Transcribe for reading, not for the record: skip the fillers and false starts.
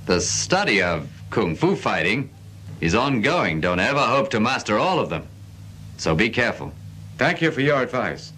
The study of Kung Fu fighting is ongoing. Don't ever hope to master all of them. So be careful. Thank you for your advice.